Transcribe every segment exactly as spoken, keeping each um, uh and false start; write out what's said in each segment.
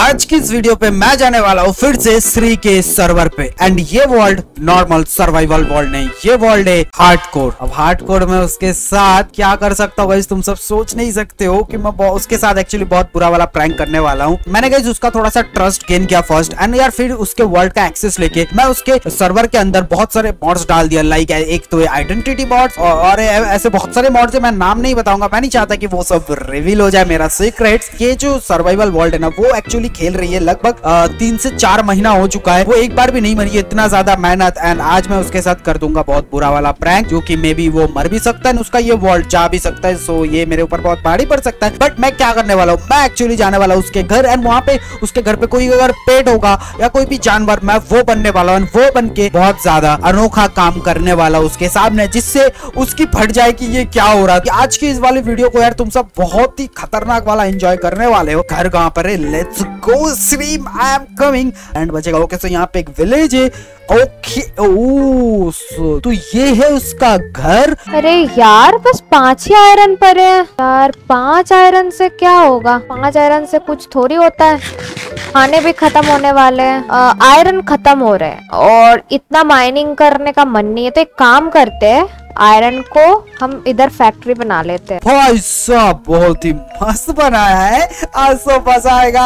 आज की इस वीडियो पे मैं जाने वाला हूँ फिर से श्री के सर्वर पे। एंड ये वर्ल्ड नॉर्मल सर्वाइवल वर्ल्ड नहीं, ये वर्ल्ड है हार्डकोर। अब हार्डकोर में उसके साथ क्या कर सकता हूँ तुम सब सोच नहीं सकते हो कि मैं उसके साथ एक्चुअली बहुत बुरा वाला प्रैंक करने वाला हूँ। मैंने गाइस उसका थोड़ा सा ट्रस्ट गेन किया फर्स्ट, एंड यार फिर उसके वर्ल्ड का एक्सेस लेके मैं उसके सर्वर के अंदर बहुत सारे मॉड्स डाल दिया। लाइक एक तो आइडेंटिटी मॉड्स और ऐसे बहुत सारे मॉड्स है, मैं नाम नहीं बताऊंगा, मैं नहीं चाहता कि वो सब रिवील हो जाए मेरा सीक्रेट्स। ये जो सर्वाइवल वर्ल्ड है ना वो एक्चुअली खेल रही है लगभग तीन से चार महीना हो चुका है, वो एक बार भी नहीं मरी है, इतना ज्यादा मेहनत। एंड आज मैं उसके साथ कर दूंगा बहुत बुरा वाला प्रैंक, जो कि मे बी वो मर भी सकता है, उसका ये वर्ल्ड जा भी सकता है। सो ये मेरे ऊपर बहुत भारी पड़ सकता है। बट मैं क्या करने वाला हूँ, मैं एक्चुअली जाने वाला हूँ उसके घर, एंड वहाँ पे उसके घर पे कोई अगर पेट होगा या कोई भी जानवर, मैं वो बनने वाला हूँ, वो बन के बहुत ज्यादा अनोखा काम करने वाला उसके सामने, जिससे उसकी फट जाए कि ये क्या हो रहा है। आज की इस वाली वीडियो को यार तुम सब बहुत ही खतरनाक वाला एंजॉय करने वाले हो। घर कहाँ पर है, let's go stream, I am coming. And बचेगा ओके, सो यहाँ पे एक विलेज है। ओके ओह, सो तो ये है उसका घर। अरे यार बस पांच ही आयरन पर है यार, पांच आयरन से क्या होगा, पांच आयरन से कुछ थोड़ी होता है। खाने भी खत्म होने वाले हैं, आयरन खत्म हो रहे हैं और इतना माइनिंग करने का मन नहीं है। तो एक काम करते हैं, आयरन को हम इधर फैक्ट्री बना लेते हैं। भाई साहब बहुत ही मस्त बनाया है, आज तो मजा आएगा।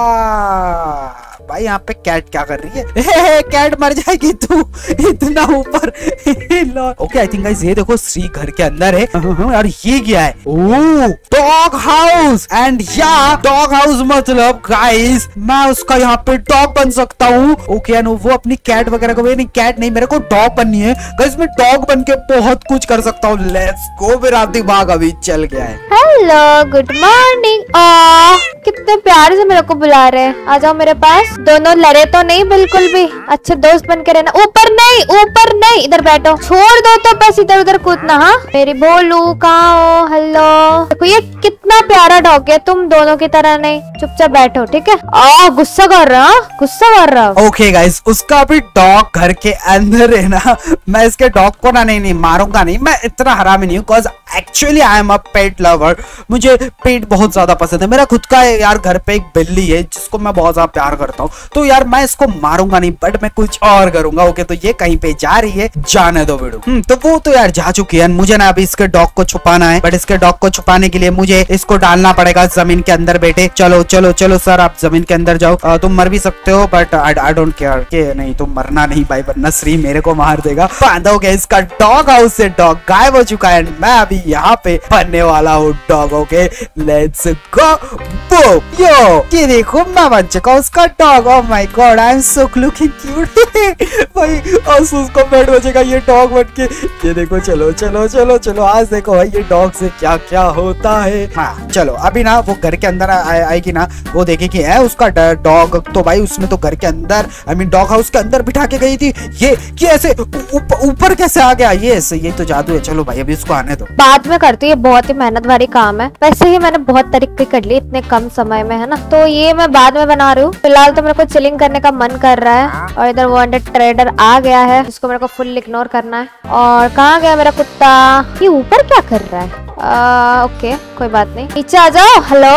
भाई यहाँ पे कैट क्या कर रही है? हे हे, कैट मर जाएगी तू इतना ऊपर। ओके आई थिंक गाइस ये देखो श्री घर के अंदर है। यार ये क्या है? Oh dog house. एंड या डॉग हाउस मतलब गाइस मैं उसका यहाँ पे डॉग बन सकता हूँ। ओके एंड वो अपनी कैट वगैरह को, नहीं कैट नहीं, मेरे को डॉग बननी है गाइस। मैं डॉग बन के बहुत कुछ कर सकता हूँ। लेट्स गो, मेरा दिमाग अभी चल गया है। Hello good morning. आ कितने प्यार से मेरे को बुला रहे हैं, आ जाओ मेरे पास। दोनों लड़े तो नहीं, बिल्कुल भी अच्छे दोस्त बन के रहना। ऊपर नहीं, ऊपर नहीं, इधर बैठो। छोड़ दो तो बस इधर उधर कूदना। हाँ मेरी बोलू कहाँ हो? हेलो देखो ये कितना प्यारा डॉग है, तुम दोनों की तरह नहीं। चुपचाप बैठो ठीक है। आ गुस्सा कर रहा, गुस्सा कर रहा। ओके गाइस उसका भी डॉग घर के अंदर है ना। मैं इसके डॉग को ना नहीं नहीं मारूंगा नहीं, मैं इतना हरामी नहीं हूँ। Because actually I am a pet lover, मुझे पेट बहुत ज्यादा पसंद है। मेरा खुद का यार घर पे एक बिल्ली है जिसको मैं बहुत ज्यादा प्यार करता हूँ, तो यार मैं इसको मारूंगा नहीं, बट मैं कुछ और करूंगा। ओके तो ये कहीं पे जा रही है, जाने दो वीडियो। हम्म तो वो तो यार जा चुकी है। मुझे ना अभी इसके डॉग को छुपाना है, बट इसके डॉग को छुपाने के लिए मुझे इसको डालना पड़ेगा जमीन के अंदर। बेटे चलो चलो चलो सर, आप जमीन के अंदर जाओ। आ, तुम मर भी सकते हो बट आई डोंट केयर के नहीं, तुम मरना नहीं भाई, वरना श्री मेरे को मार देगा। बांधोगे इसका डॉग हाउस से डॉग गायब हो चुका है, मैं अभी यहाँ पे बनने वाला हूँ डॉग। ओके लेट्स गो बो यो, ये देखो मैं बन चुका हूँ उसका dog. Oh my god I am so looking cute. भाई आज उसको बैठ बचेगा ये डॉग बन के। ये देखो चलो चलो चलो चलो, आज देखो भाई ये डॉग से क्या क्या होता है। हाँ चलो अभी ना वो घर के अंदर आएगी ना, वो देखेगी है उसका डॉग। तो भाई उसने तो घर के अंदर आई मीन डॉग हाउस के अंदर बिठा के गई थी। ये ये ऐसे ऊपर कैसे आ गया? ये ये तो जादू है। चलो भाई अभी इसको आने दो, बाद में करती है, बहुत ही मेहनत भरी काम है। वैसे ही मैंने बहुत तरक्की कर ली इतने कम समय में, है ना। तो ये मैं बाद में बना रही हूँ, फिलहाल तो मेरे को चिलिंग करने का मन कर रहा है। और इधर वो ट्रेडर आ गया है, इसको मेरे को फुल इग्नोर करना है। और कहाँ गया मेरा कुत्ता? ये ऊपर क्या कर रहा है? आ, ओके कोई बात नहीं, नीचे आ जाओ। हेलो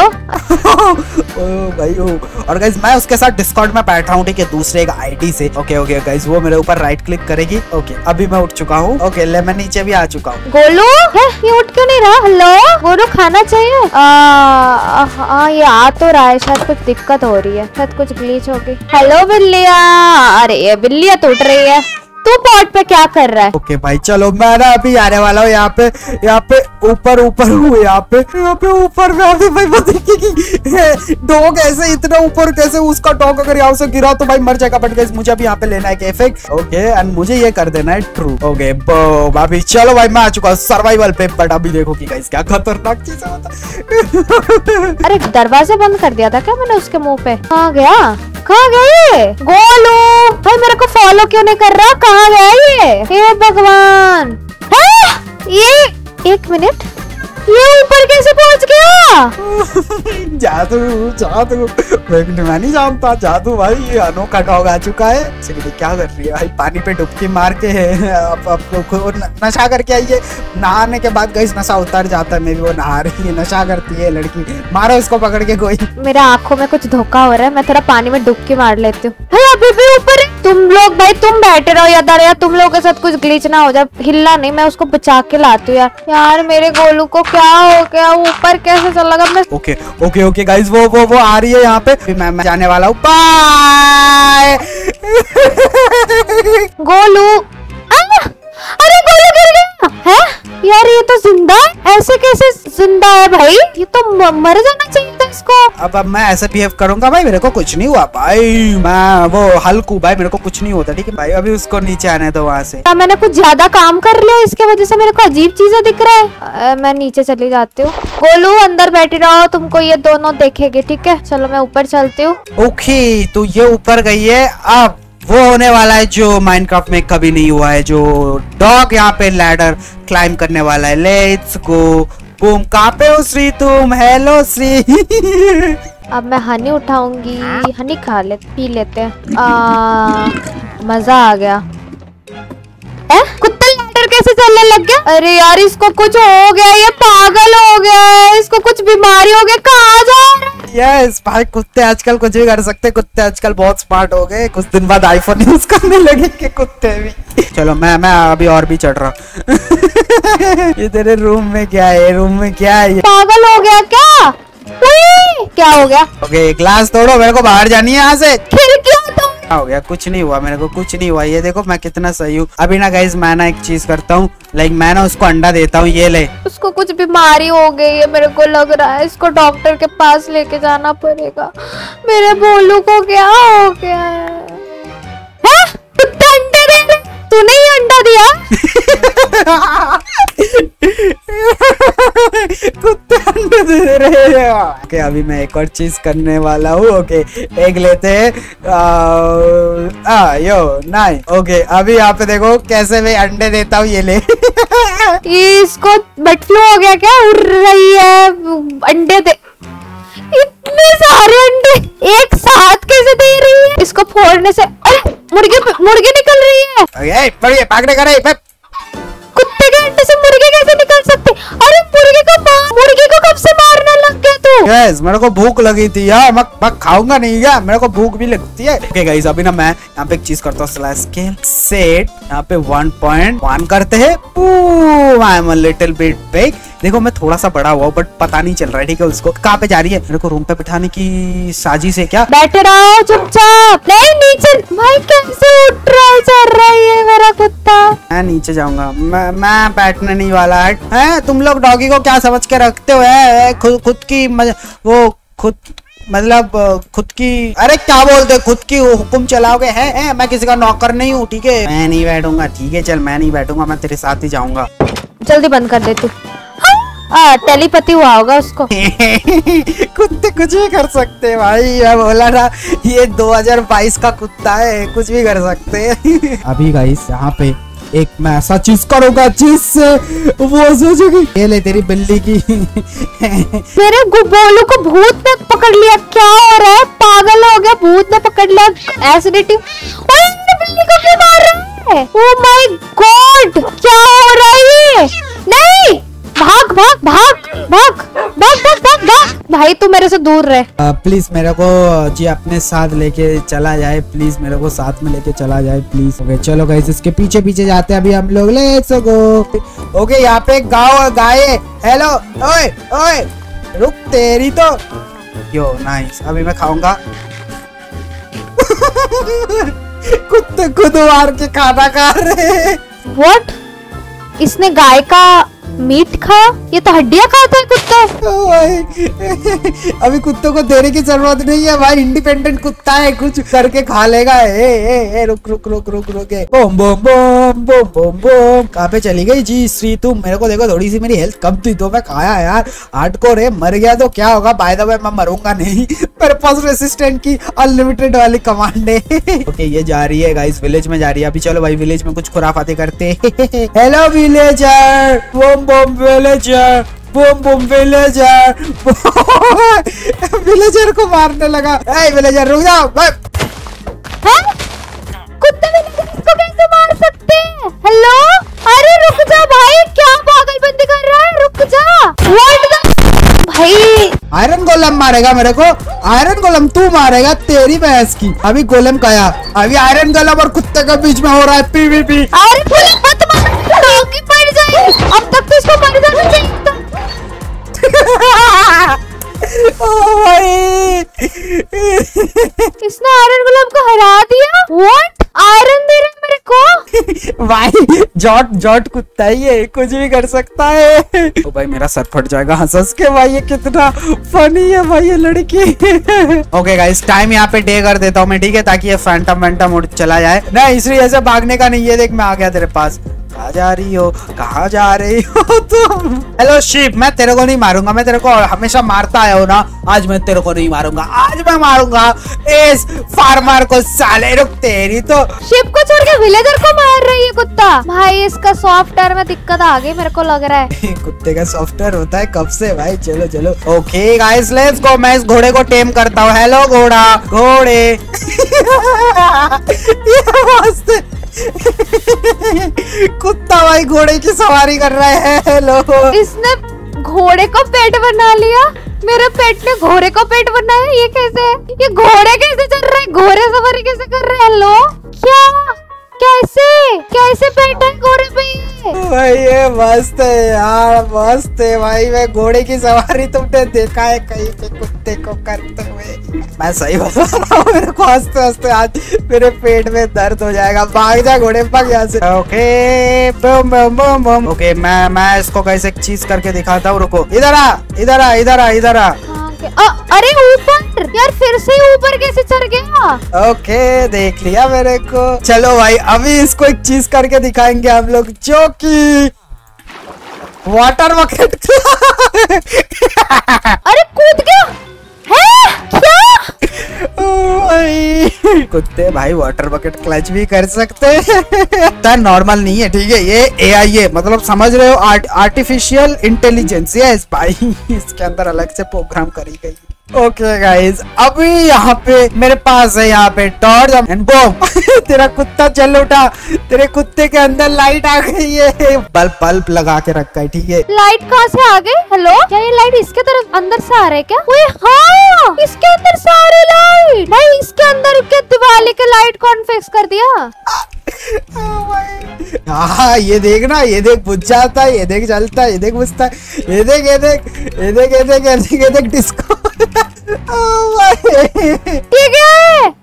ओ भाई ओ। और गाइस मैं उसके साथ डिस्कॉर्ड में बैठा हूँ ठीक है, दूसरे एक आईडी से। ओके ओके गाइस वो मेरे ऊपर राइट क्लिक करेगी। ओके अभी मैं उठ चुका हूँ। ओके ले मैं नीचे भी आ चुका हूँ। गोलू है, ये उठ क्यों नहीं रहा? हेलो गोलू खाना चाहिए? आ, ये आ तो रहा है, शायद कुछ दिक्कत हो रही है, शायद कुछ ग्लिच होगी। हेलो बिल्लिया, अरे ये बिल्लिया तो उठ रही है, तू पॉट पे क्या कर रहा है? ओके okay, भाई चलो मैं ना अभी आने वाला हूँ यहाँ पे, यहाँ पे ऊपर ऊपर हूँ, यहाँ पे यहाँ पे ऊपर में अभी भाई डॉग ऐसे इतना ऊपर कैसे? उसका डॉग अगर यहाँ से गिरा तो भाई मर जाएगा। बट गाइस मुझे अभी यहाँ पे लेना है एक इफेक्ट। ओके एंड मुझे ये कर देना है ट्रू। ओके बो अभी चलो भाई मैं आ चुका हूँ सर्वाइवल पे। बट अभी देखो कि गाइस क्या खतरनाक चीज है। अरे दरवाजा बंद कर दिया था क्या मैंने उसके मुंह पे? कहाँ गया, कहाँ गए गोलू? भाई मेरे को फॉलो क्यों नहीं कर रहा? कहाँ गया ये? हे भगवान, ये एक मिनट, ये ऊपर कैसे पहुंच गया? जादू जादू मैं नहीं जानता जादू भाई, ये अनोखा डॉग आ चुका है। चलिए क्या कर रही है भाई, पानी पे डुबकी मार के अब अब नशा करके आई है। नहाने के बाद गई नशा उतर जाता है, मेरी वो नहा रही है, नशा करती है लड़की। मारो इसको पकड़ के कोई। मेरे आंखों में कुछ धोखा हो रहा है, मैं थोड़ा पानी में डुबकी मार लेती हूँ। अभी भी ऊपर तुम लोग भाई, तुम बैठे रहो यार, यार तुम लोगों के साथ कुछ ग्लिच ना हो जाए। हिलना नहीं, मैं उसको बचा के लाती हूँ यार। यार मेरे गोलू को क्या हो गया, ऊपर कैसे चला गया? मैं ओके ओके ओके गाइस, वो वो वो आ रही है यहाँ पे, मैं, मैं जाने वाला हूँ। बाय गोलू। अरे गोलू गिर गया है यार, ये तो जिंदा है। ऐसे कैसे जिंदा है भाई, ये तो मर जाना चाहिए था इसको। अब अब मैं ऐसे बिहेव करूंगा भाई, मेरे को कुछ नहीं हुआ भाई, मैं वो हल्कू भाई, मेरे को कुछ नहीं होता, ठीक है भाई। अभी उसको नीचे आने दो वहाँ से। मैंने कुछ ज्यादा काम कर लिया, इसके वजह से मेरे को अजीब चीजें दिख रहा है। आ, मैं नीचे चली जाती हूँ। गोलू अंदर बैठी रहो, तुमको ये दोनों देखेंगे, ठीक है? चलो मैं ऊपर चलती हूँ। ओके तो ये ऊपर गई है, अब वो होने वाला है जो माइनक्राफ्ट में कभी नहीं हुआ है, जो डॉग यहाँ पे लैडर क्लाइम करने वाला है। Let's go boom. कहाँ पे हो श्री तुम? हेलो श्री। अब मैं हनी उठाऊंगी, हनी खा ले पी लेते हैं। आ, मजा आ गया। ए? कुत्ता लैडर कैसे चलने लग गया? अरे यार इसको कुछ हो गया, ये पागल हो गया है, इसको कुछ बीमारी हो गया। कहाँ जा रहा है? यस भाई, कुत्ते आजकल कुछ भी कर सकते, कुत्ते आजकल बहुत स्मार्ट हो गए। कुछ दिन बाद आईफोन यूज करने लगे के कुत्ते भी। चलो मैं मैं अभी और भी चढ़ रहा। ये तेरे रूम में क्या है? रूम में क्या है? पागल हो गया क्या? क्या हो गया? ओके ग्लास तोड़ो, मेरे को बाहर जानी है यहाँ से। खिड़कियाँ तो हो गया, कुछ नहीं हुआ, मेरे को कुछ नहीं हुआ। ये देखो मैं कितना सही हूँ। अभी ना गाइज मैं ना एक चीज करता हूँ, लाइक मैं ना उसको अंडा देता हूँ। ये ले, उसको कुछ बीमारी हो गई है, मेरे को लग रहा है। इसको डॉक्टर के पास लेके जाना पड़ेगा। मेरे बोलू को क्या हो गया है? है? कुत्ता अंडे दे रहे? तूने ही अंडा दिया? कुत्ते अंडे दे रहे हैं। ओके अभी मैं एक और चीज करने वाला हूँ। ओके एक लेते हैं, आ, यो नाइन। ओके अभी यहाँ पे देखो कैसे मैं अंडे देता हूँ। ये ले। इसको बर्ड फ्लू हो गया क्या? उड़ रही है अंडे दे। इतने सारे अंडे एक साथ कैसे दे रही है? इसको फोड़ने से अरे मुर्गे मुर्गे निकल रही है। ओके बढ़िया, भागने का नहीं। कुत्ते के अंडे से मुर्गे कैसे निकल सकते? अरे मुर्गे को मुर्गे को कब से मारने लग गया तू? यस मेरे को भूख लगी थी यार, मैं मैं खाऊंगा नहीं क्या? मेरे को भूख भी लगती है। ओके गाइस अभी ना मैं यहाँ पे एक चीज करता हूँ, स्लैश स्केल सेट यहाँ पे वन पॉइंट वन करते हैं। I am a little bit big. देखो मैं थोड़ा सा बड़ा हुआ बट पता नहीं चल रहा है, ठीक है? उसको कहाँ पे जा रही है? मेरे को रूम पे बिठाने की साजिश है क्या? बैठे रहो चुपचाप। नहीं नीचे भाई, कैसे उठ रहा है, चल रही है मेरा कुत्ता। मैं नीचे जाऊंगा, मैं मैं बैठने नहीं वाला है। तुम लोग डॉगी को क्या समझ के रखते हो? है खुद खुद की मज, वो खुद मतलब खुद की, अरे क्या बोलते, खुद की हुक्म चलाओगे? है, है मैं किसी का नौकर नहीं हूँ, ठीक है? मैं नहीं बैठूंगा, ठीक है? चल मैं नहीं बैठूंगा, मैं तेरे साथ ही जाऊंगा। जल्दी बंद कर देती। हाँ टेलीपैथी हुआ होगा उसको। कुत्ते कुछ भी कर सकते हैं भाई, मैं बोला ना ये दो हज़ार बाईस का कुत्ता है, कुछ भी कर सकते हैं। अभी गाइस यहाँ पे एक मैं ऐसा चीज करूंगा जिससे वो सोचेगी। ये ले तेरी बिल्ली की। मेरे बोलू को भूत ने पकड़ लिया। क्या हो रहा है? पागल हो गया, भूत ने पकड़ लिया। एसिडिटी। बिल्ली को क्यों मार रहा है? ओह माय गॉड, क्या हो रहा है? नहीं भाग भाग भाग भाग भाग भाग भाग भाग। भाई तू मेरे से दूर रहे। प्लीज मेरे को जी अपने साथ लेके चला जाए, प्लीज मेरे को साथ में लेके चला जाए प्लीज। ओके चलो गाइस इसके पीछे पीछे जाते हैं अभी हम लोग। Let's go. ओके यहाँ पे गाँव और गाय। हेलो ओए ओए रुक तेरी तो। यो नाइस, अभी मैं खाऊंगा। कुत्ते खुद मार के खाना खा रहे। व्हाट? इसने गाय का मीट खाया? ये तो हड्डियां खाता है कुत्ता। अभी कुत्तों को देने की जरूरत नहीं है भाई, इंडिपेंडेंट कुत्ता है, कुछ करके खा लेगा। ए, ए, ए, रुक रुक रुक रुक रुक। बोम बोम बोम बोम बोम बोम। कहाँ पे चली गई जी श्री तुम? मेरे को देखो थोड़ी सी मेरी हेल्थ कम थी तो मैं खाया यार। हार्डकोर है, मर गया तो क्या होगा? बाय द वे मैं मरूंगा नहीं, मेरे पास रेसिस्टेंट की अनलिमिटेड वाली कमांड है। ओके ये जा रही है गाइस, विलेज में जा रही है। अभी चलो भाई विलेज में कुछ खुराफाती करते। Hello villager, bomb bomb villager. Boom boom villager. Villager को मारने लगा। ए विलेजर रुक जाओ। कुत्ते विलेजर इसको कैसे मार सकते हैं? हेलो, अरे रुक जा भाई, क्या पागलबंदी कर रहा है? रुक जा। व्हाट द भाई, आयरन गोलम मारेगा मेरे को। आयरन गोलम तू मारेगा, तेरी बहस की। अभी गोलम गया, अभी आयरन गोलम और कुत्ते के बीच में हो रहा है पीवीपी। अरे मत मार, डॉगी पड़ जाएगी। अब तक तो इसको मर जाना चाहिए था। ओ भाई, इसने आयरन गोलम को हरा दिया। व्हाट? आयरन दे रहा है मेरे को। भाई जॉट जॉट कुत्ता ही है, कुछ भी कर सकता है। ओ भाई मेरा सर फट जाएगा हंस हंस के। भाई ये कितना फनी है भाई ये लड़की। ओके गाइस, टाइम यहाँ पे डे कर देता हूँ मैं, ठीक है, ताकि ये फैंटम वैंटम उड़ चला जाए। नहीं इसलिए ऐसे भागने का नहीं। ये देख मैं आ गया तेरे पास। कहाँ जा रही हो, कहाँ जा रही हो तुम? हेलो शिप, मैं तेरे को नहीं मारूंगा। मैं तेरे को हमेशा मारता आया हूँ ना, आज मैं तेरे को नहीं मारूंगा। आज मैं मारूंगा इस फार्मर को। साले रुक, तेरी तो शिप को छोड़ के विलेजर को मार रही है कुत्ता। भाई इसका सॉफ्टवेयर में दिक्कत आ गई मेरे को लग रहा है। कुत्ते का सॉफ्टवेयर होता है कब से भाई? चलो चलो, ओके गाइस लेट्स गो। मैं इस घोड़े को टेम करता हूँ। हेलो घोड़ा, घोड़े। ये मस्त कुत्ता भाई घोड़े की सवारी कर रहा है। हेलो, इसने घोड़े को पेट बना लिया। मेरे पेट ने घोड़े को पेट बनाया। ये कैसे? ये घोड़े कैसे चल रहा है? घोड़े सवारी कैसे कर रहा है? हेलो, क्या कैसे कैसे बैठा है घोड़े पे ये? भाई ये मस्त है यार, मस्त है भाई। मैं घोड़े की सवारी तुमने देखा है कहीं पे कुत्ते को करते हुए? मैं सही बता रहा हूँ, मेरे को हंसते हंसते आज मेरे पेट में दर्द हो जाएगा। भाग जा घोड़े, भाग यहाँ से। ओके बम बम बम बम। ओके मैं मैं इसको कैसे एक चीज करके दिखाता हूँ। रुको, इधर आ, इधर आ, इधर आ, इधर आ। आ, अरे ऊपर यार, फिर से ऊपर कैसे चढ़ गया? ओके देख लिया मेरे को। चलो भाई अभी इसको एक चीज करके दिखाएंगे हम लोग, जो कि वाटर बकेट। अरे कूद गया है क्या? ओ भाई, कुत्ते भाई वाटर बकेट क्लच भी कर सकते हैं। नॉर्मल नहीं है, ठीक है, ये ए आई है, मतलब समझ रहे हो, आर्ट, आर्टिफिशियल इंटेलिजेंस। यस भाई, इसके अंदर अलग से प्रोग्राम करी गई। ओके गाइज, अभी यहाँ पे मेरे पास है यहाँ पे टॉर्च एंड बम। तेरा कुत्ता चल उठा, तेरे कुत्ते के अंदर लाइट आ गई है। बल्ब बल्ब लगा के रखा है, ठीक है। लाइट कहाँ से आ गई? हेलो, क्या ये लाइट इसके तरफ अंदर से आ रहा है क्या? ओए हाँ, इसके अंदर सारे लाइट। नहीं, इसके अंदर के दिवाली के लाइट कौन फिक्स कर दिया? हाँ ये देख ना, ये देख बुझ जाता है, ये देख जलता है, ये देख बुझता है, ये देख ये देख ये देख ये देख ये देख ये देख डिस्को। ठीक है।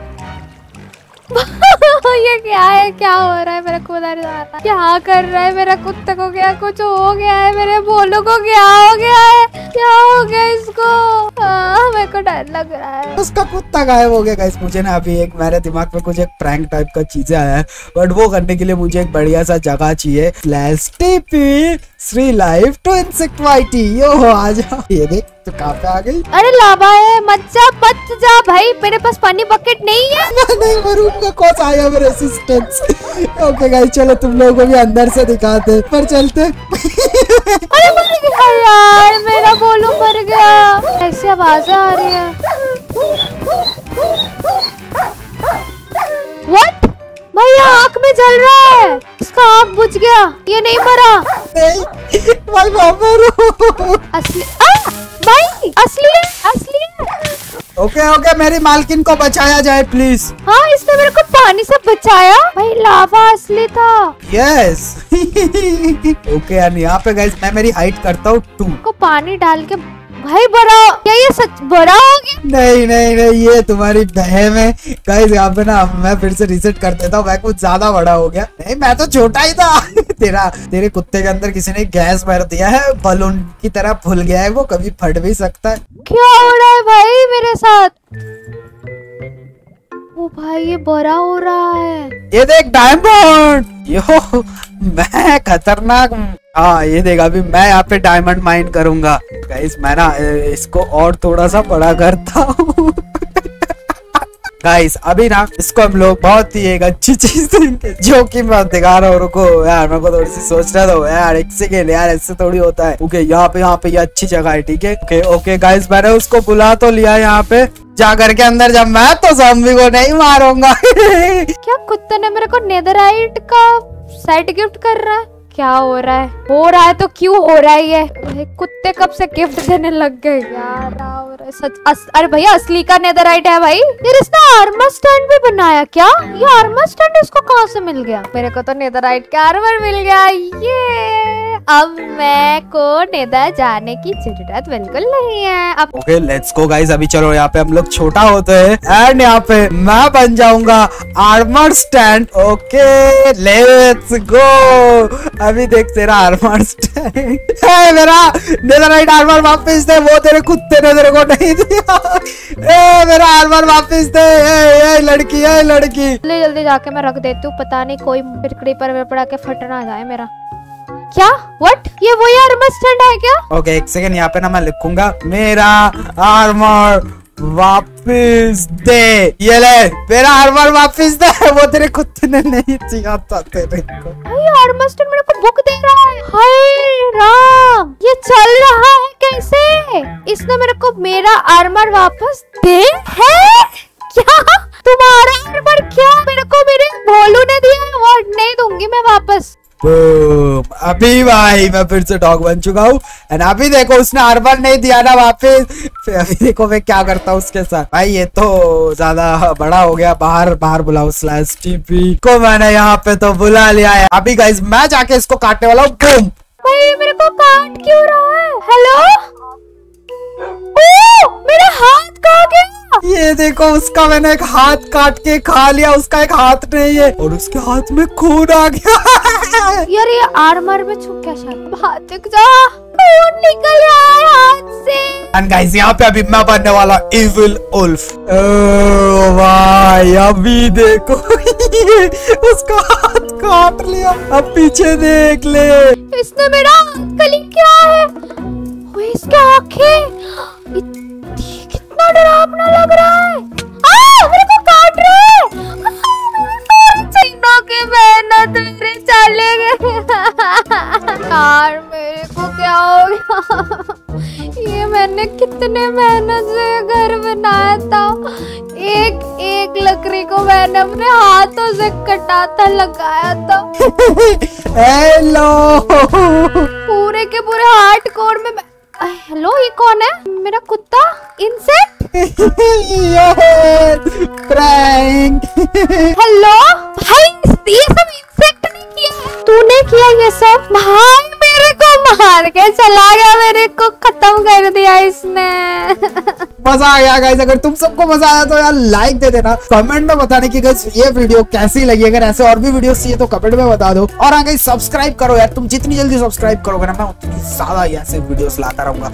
ये क्या है? क्या हो रहा है? मेरा कुत्ता क्या कर रहा है? मेरा कुत्ते को क्या कुछ हो गया है? मेरे बोलो को क्या हो गया है? क्या हो गया इसको? आ, मेरे को डर लग रहा है। उसका कुत्ता गायब हो गया गाइस। मुझे ना अभी एक मेरे दिमाग में कुछ एक प्रैंक टाइप का चीजें आया है, बट वो करने के लिए मुझे एक बढ़िया सा जगह चाहिए। Slash TP Shri life to insect वाइटी। यो आ जाओ। ये देख तो कहाँ पे आ गई? अरे लाभा है, मत जा मत जा भाई, मेरे पास पानी बकेट नहीं है। नहीं मरूंगा, कौन आया मेरे असिस्टेंट। ओके गाइस, चलो तुम लोगों को भी अंदर से दिखाते पर चलते। अरे मर गया यार, मेरा बोलू मर गया। ऐसी आवाजें आ रही है। व्हाट? भाई आँख में जल रहा है, इसका आँख बुझ गया। ये नहीं मरा। नहीं भाई बाबा, असली आ, भाई असली है, असली है। ओके ओके, मेरी मालकिन को बचाया जाए प्लीज। हाँ, इसने मेरे को पानी से बचाया। भाई लावा असली था। यस। ओके यार, यहाँ पे गाइस मैं मेरी हाइट करता हूँ टू को पानी डाल के। भाई बड़ा, क्या ये सच बड़ा हो गया? नहीं नहीं नहीं, ये तुम्हारी बहन है गाइस। यहाँ पे ना मैं फिर से रिसेट कर देता हूँ, मैं कुछ ज्यादा बड़ा हो गया। नहीं मैं तो छोटा ही था। तेरा तेरे कुत्ते के अंदर किसी ने गैस भर दिया है, बलून की तरह फूल गया है, वो कभी फट भी सकता है। क्या हो रहा है भाई मेरे साथ? ओ भाई ये बड़ा हो रहा है। ये देख डायमंड। यो मैं खतरनाक। हाँ ये देख, अभी मैं यहाँ पे डायमंड माइन करूंगा गाइस। मैं ना इसको और थोड़ा सा बड़ा करता हूँ। गाइस अभी ना इसको हम लोग बहुत ही एक अच्छी चीज देंगे, जो कि मैं दिखा रहा हूँ। रुको यार, मेरे को थोड़ी सी सोचना दो यार, एक सेकेंड यार, ऐसे थोड़ी होता है। ओके यहाँ पे यहाँ पे ये अच्छी जगह है, ठीक है। ओके ओके गाइस, मैंने उसको बुला तो लिया यहाँ पे, जा करके अंदर जब मैं तो ज़ॉम्बी को नहीं मारूंगा। क्या कुत्ते ने मेरे को नेदरराइट का सेट गिफ्ट कर रहा है? क्या हो रहा है? हो रहा है तो क्यों हो रहा है ये? कुत्ते कब से गिफ्ट देने लग गए यार? हो रहा है सच। अस, अरे भैया असली का नेदरराइट है भाई। यार इसने आर्मर स्टैंड भी बनाया क्या? ये आर्मर स्टैंड इसको कहाँ से मिल गया? मेरे को तो नेदरराइट का आर्मर मिल गया। ये अब मैं को नेदर जाने की जरूरत बिल्कुल नहीं है। अब ओके लेट्स गो गाइस, अभी चलो यहाँ पे हम लोग छोटा होते हैं एंड यहाँ पे मैं बन जाऊंगा armour stand. Okay let's go, अभी देख तेरा आर्मर स्टैंड है, मेरा नेदरराइट आर्मर वापस दे, वो तेरे कुत्ते ने तेरे को नहीं दिया। ए, मेरा आर्मर वापस दे। ए, ए, लड़की है लड़की, जल्दी जल्दी जाके मैं रख देती हूँ, पता नहीं कोई पिरकड़ी पर पड़ा के फट ना जाए मेरा। क्या? व्हाट? ये वही आर्मर स्टैंड है क्या? ओके एक सेकेंड, यहाँ पे ना मैं लिखूंगा मेरा आर्मर वापिस दे। ये ले मेरा आर्मर वापिस दे, वो तेरे कुत्ते ने नहीं दिया था तेरे को। ये आर्मर स्टैंड मेरे को बुक दे रहा है। हाय राम, ये चल रहा है कैसे? इसने मेरे को मेरा आर्मर वापस दे है क्या? तुम्हारा आर्मर क्या मेरे को मेरे भोलू ने दिया है, वो नहीं दूंगी मैं वापस। बूम, अभी भाई मैं फिर से डॉग बन चुका हूँ एंड अभी देखो उसने आर्मर नहीं दिया ना वापस, फिर अभी देखो मैं क्या करता हूँ उसके साथ। भाई ये तो ज्यादा बड़ा हो गया, बाहर बाहर बुलाओ स्लैश टीपी को, मैंने यहाँ पे तो बुला लिया है। अभी गाइस मैं जाके इसको काटने वाला हूँ। बूम, भाई मेरे को काट क्यों रहा है? हेलो, ओ मेरा हाथ कहाँ गया? ये देखो उसका मैंने एक हाथ काट के खा लिया, उसका एक हाथ नहीं है और उसके हाथ में खून आ गया। यार ये आर्मर में छुप क्या शायद? हाथ जा, खून निकल रहा है हाथ से। एंड गाइस यहाँ पे अभी मैं बनने वाला इविल उल्फ। ओ भाई अभी देखो उसका हाथ काट लिया, अब पीछे देख ले। इसने मेरा कली क्या है? वो इसके आंखें, कितना डरावना लग रहा है। आ, मेरे को काट रहा है। चिन्हों की मेहनत मेरे चले गए यार, मेरे को क्या हो गया? ये मैंने कितने मेहनत से घर बनाया था। एक एक लकड़ी को मैंने अपने हाथों से कटाता लगाया था। हेलो, पूरे के पूरे हार्ड कोर में। हेलो, ये कौन है? मेरा कुत्ता इंसेक्ट? प्रैंक। हेलो भाई, ये सब इंसेक्ट ने किया है, तूने किया ये सब? भाई मेरे को मार के चला गया, मेरे को खत्म कर दिया इसने। मजा आ गया गाइस, अगर तुम सबको मजा आया तो यार लाइक दे देना, कमेंट में बताने की गाइस ये वीडियो कैसी लगी। अगर ऐसे और भी वीडियो चाहिए तो कमेंट में बता दो और हाँ गाइस सब्सक्राइब करो यार, तुम जितनी जल्दी सब्सक्राइब करोगे ना मैं उतनी ज्यादा ऐसे वीडियोस लाता रहूंगा।